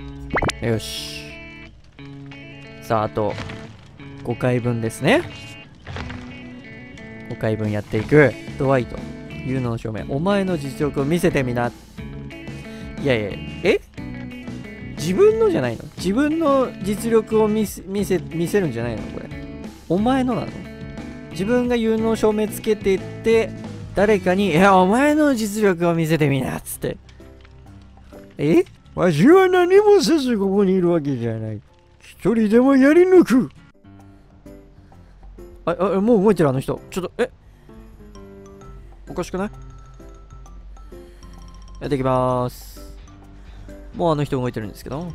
よし。さあ、あと5回分ですね。5回分やっていく。ドワイト、有能証明。お前の実力を見せてみな。いやいや、自分のじゃないの？自分の実力を見せるんじゃないのこれ。お前のなの？自分が有能証明つけてって、誰かに、いや、お前の実力を見せてみなっつって。わしは何もせずここにいるわけじゃない。一人でもやり抜く。もう動いてるあの人。ちょっと、おかしくない？やっていきまーす。もうあの人動いてるんですけど。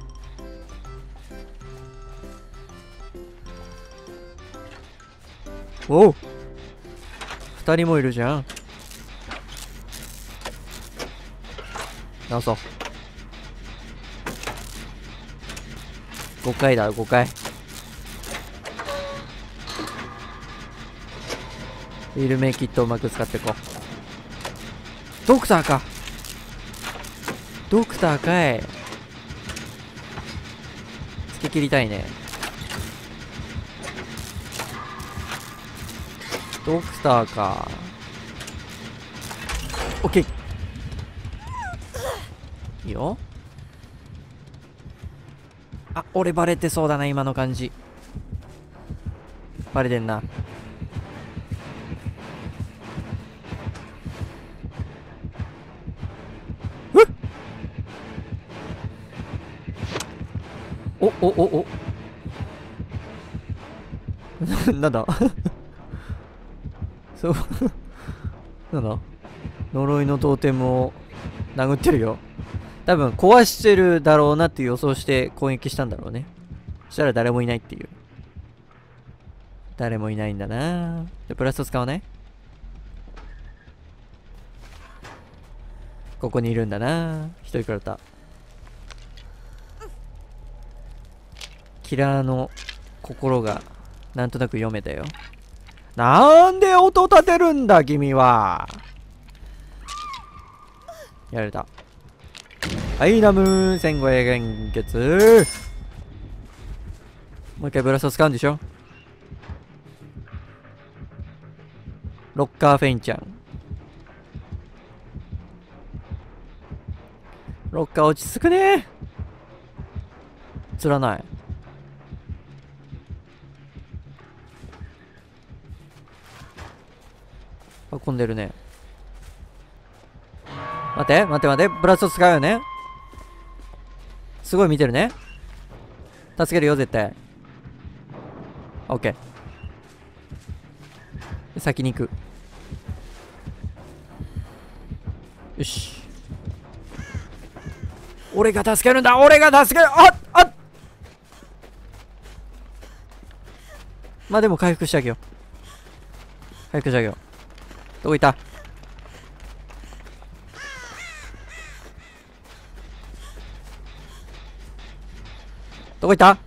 おう、2人もいるじゃん。直そう。5回だ、5回。フィルメキットをうまく使っていこう。ドクターか。ドクターかい。つけ切りたいね。ドクターか。オッケー。いいよ。あ、俺バレてそうだな、今の感じ。バレてんな。おなんだそうなんだ、呪いのトーテムを殴ってるよ。多分壊してるだろうなっていう予想して攻撃したんだろうね。そしたら誰もいないっていう。誰もいないんだな。でプラスト使わない？ここにいるんだな。一人くれた。キラーの心がなんとなく読めたよ。なんで音立てるんだ君は。やられた。はい、ナム1500円ゲッツ。もう一回ブラスト使うんでしょ。ロッカーフェインちゃん。ロッカー落ち着くね。つらない。運んでるね。待て待て待て、ブラスト使うよね。すごい見てるね。助けるよ絶対。オッケー。先に行く。よし、俺が助けるんだ。俺が助ける。まあでも回復してあげよう。回復してあげよう。どこいた？どこいた？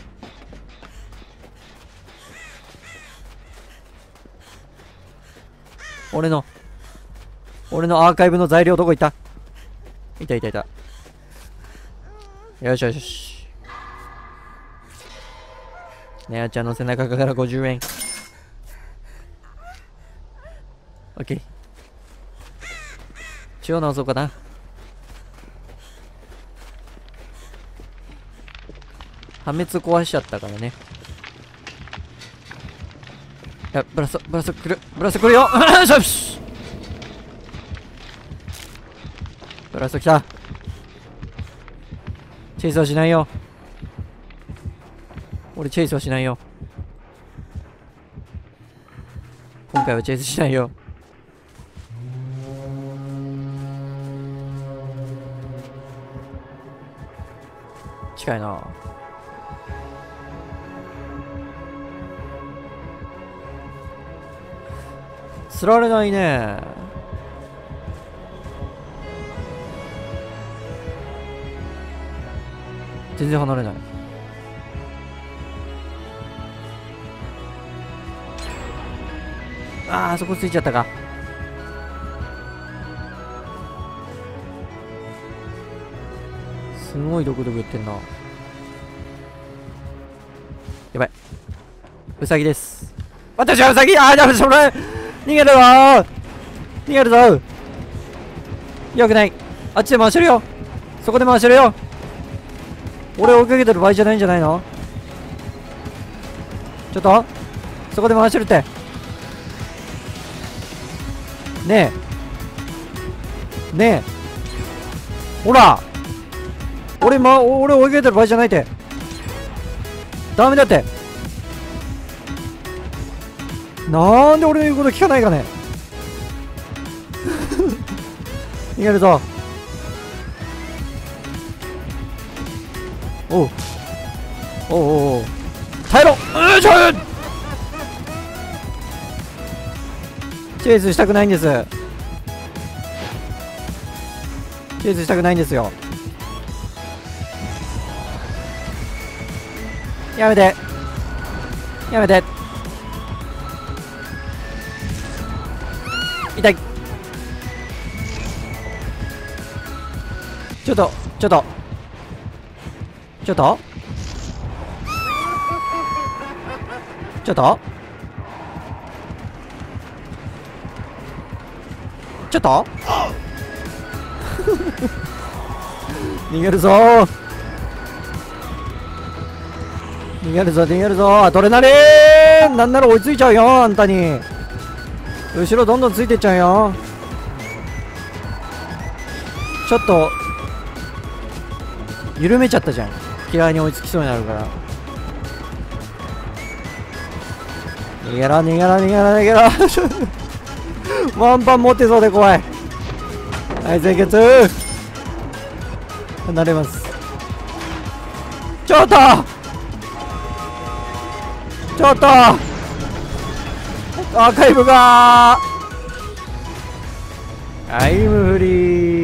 俺のアーカイブの材料どこいた？いた。よしよしよし。ねあちゃんの背中から50円。オッケー。血を直そうかな。破滅壊しちゃったからね。いや、ブラスト来る。ブラスト来るよ。よし。ブラスト来た。チェイスはしないよ。俺チェイスはしないよ。今回はチェイスしないよ。近いな。釣られないね。全然離れない。あそこついちゃったか。 すごいドクドク言ってんな。やばい。ウサギです。私はウサギ。あー、ダメ、それ逃げるぞー、逃げるぞー。よくない。あっちで回してるよ。そこで回してるよ。俺を追いかけてる場合じゃないんじゃないの。ちょっとそこで回してるって。ねえねえ、ほら、俺追いかけてる場合じゃないって。ダメだって。なんで俺の言うこと聞かないかね。逃げるぞ。おうおうおうおう、耐えろ。ちょい、チェイスしたくないんです。チェイスしたくないんですよ。やめてやめて。痛い。ちょっとちょっとちょっとちょっとちょっと逃げるぞー、逃げるぞ逃げるぞ。アドレナリン、なんなら追いついちゃうよ、あんたに。後ろどんどんついてっちゃうよ。ちょっと緩めちゃったじゃん。嫌いに追いつきそうになるから。逃げろ逃げろ逃げろ逃げろ。ワンパン持ってそうで怖い。はい、清潔。離れます。ちょっとちょっとアーカイブがタイムフリ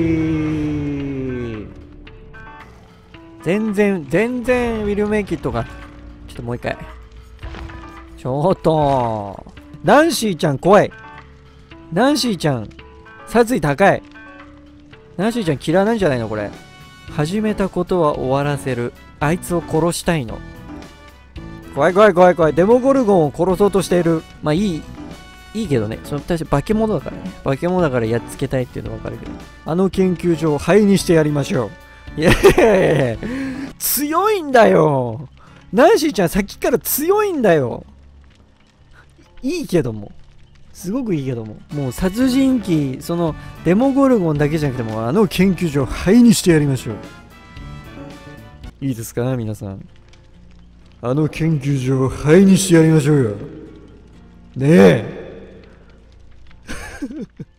ー。全然ウィルメイキットが。ちょっともう一回。ちょっとナンシーちゃん怖い。ナンシーちゃん殺意高い。ナンシーちゃん嫌いなんじゃないのこれ。始めたことは終わらせる。あいつを殺したいの。怖い怖い怖い怖い。デモゴルゴンを殺そうとしている。まあいいけどね。その確か化け物だからね。化け物だからやっつけたいっていうのはわかるけど。あの研究所を灰にしてやりましょう。いやいやいや、強いんだよ。ナンシーちゃんさっきから強いんだよ。いいけども。すごくいいけども。もう殺人鬼、そのデモゴルゴンだけじゃなくても、あの研究所を灰にしてやりましょう。いいですか皆さん。あの研究所を灰にしてやりましょうよ。ねえ。